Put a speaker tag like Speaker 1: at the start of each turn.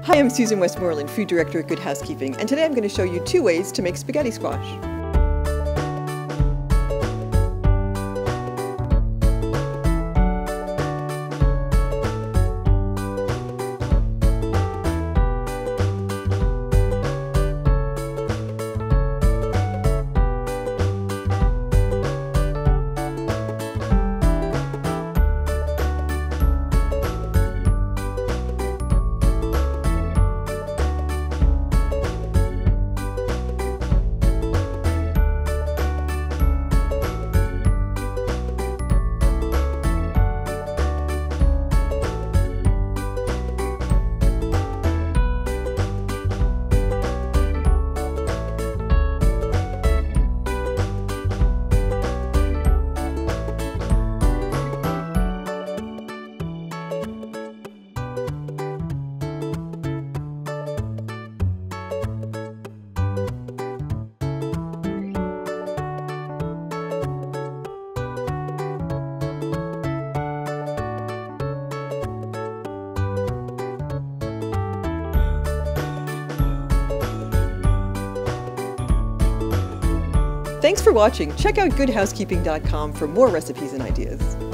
Speaker 1: Hi, I'm Susan Westmoreland, Food Director at Good Housekeeping, and today I'm going to show you 2 ways to make spaghetti squash. Thanks for watching. Check out goodhousekeeping.com for more recipes and ideas.